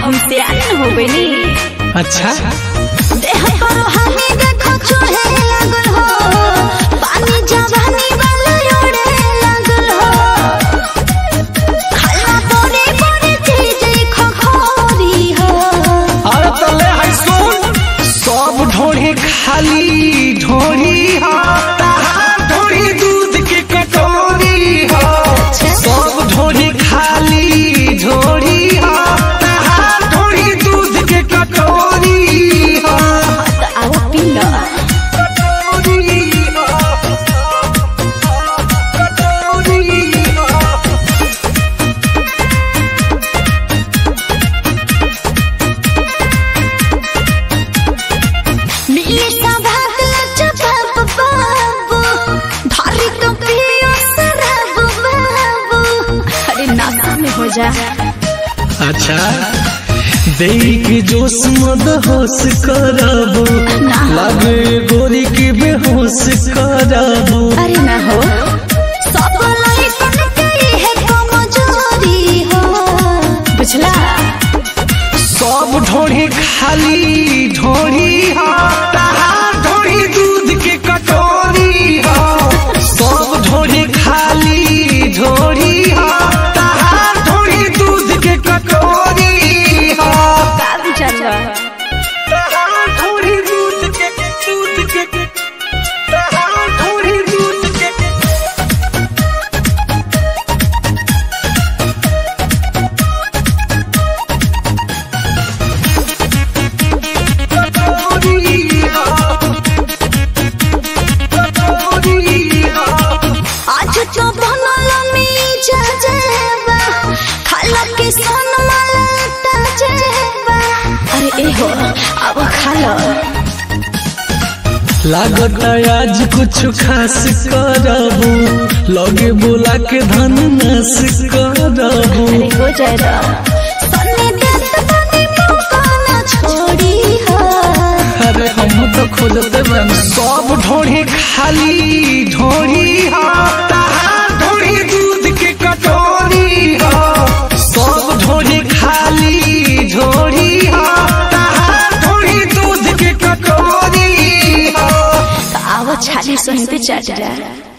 हम सियान हो गइनी। अच्छा देह पर हमी देखो चोहे लागल हो, पानी जवानी वाला ओढ़े लागल हो, खाला तोरे तोरे चीज खखोरी हो। अरे तले है सुन, सब ढोढ़ी खाली ढोढ़ी हो, ढोढ़ी दूध की कटोरी हो। सब ढोढ़ी खाली ढोढ़ी हो, ढोढ़ी दूध की कटोरी हो। आओ पी लो। हो जा अच्छा देख जोश मद होश करबो, लगे गोरी की बेहोश करबो। अरे ना हो सब लइकन के है कमजोरी हो, बुझला। सब ढोढ़ी खाली ढोढ़ी हो, ढोढ़ी दूध की कटोरी हो। सब ढोढ़ी खाली ढोढ़ी हो, ढोढ़ी दूध की कटोरी हो। का विचार बा? ढोढ़ी दूध के ढोढ़ी दूध के आज तो बनल मीज जेबा, खाला के सन मलता जेबा। अरे ए हो अब खाला। लागत आज कुछ खास करबो, लगे बोला के धन नाश करबो। अरे हो जाएगा सन्ने देत बनी मौका ना छोड़ी हो। अरे हम तो खोजते बन। सब ढोढ़ी खाली ढोढ़ी हो, ढोढ़ी दूध की कटोरी हो। सब ढोढ़ी खाली ढोढ़ी हो, ढोढ़ी दूध की कटोरी हो। आवो छाली सहित चाट जा।